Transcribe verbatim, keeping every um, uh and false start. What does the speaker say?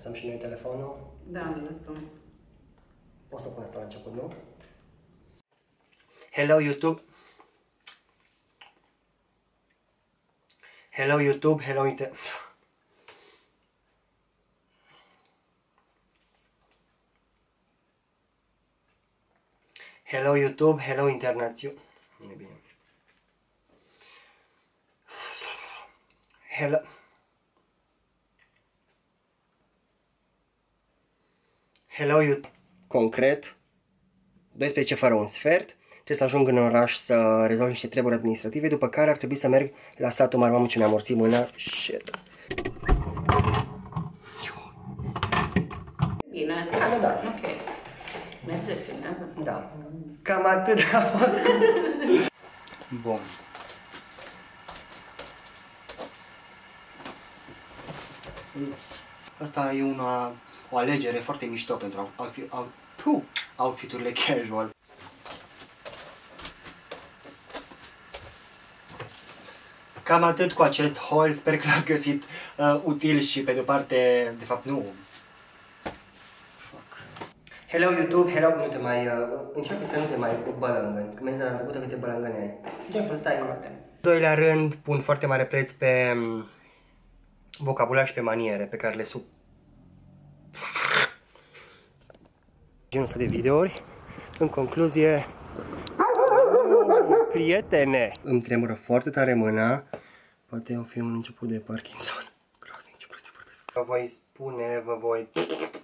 Lăsăm și noi telefonul? Da, lăsăm. O să pun asta la început, nu? Hello YouTube! Hello YouTube, hello inter... Hello YouTube, hello internațion... Nu e bine. Hello... Hello YouTube. Concret, doisprezece fără un sfert. Trebuie să ajung în oraș să rezolv niște treburi administrative, după care ar trebui să merg la satul mare. Mamă, ce mi-a morțit mâna. Shit. Bine. Da, da. Ok. Merge, filmează. Da. Cam atât a fost. Bun. Asta e una, o alegere foarte mișto pentru outfit, out, puh, outfiturile casual. Cam atât cu acest haul, sper că l-ați găsit uh, util și pe de-o parte, de fapt nu. Fuck. Hello YouTube, hello, nu te mai, uh, încearcă să nu te mai bălângăni, că mi-ai zis la început câte bălângăni ai. Încearcă să stai cu doilea rând, pun foarte mare preț pe um, vocabular și pe maniere pe care le sub... genul ăsta de videouri. În concluzie, prietene, îmi tremură foarte tare mâna. Poate o fi un început de Parkinson. Groaznic, ce prost vorbesc. Vă voi spune, vă voi...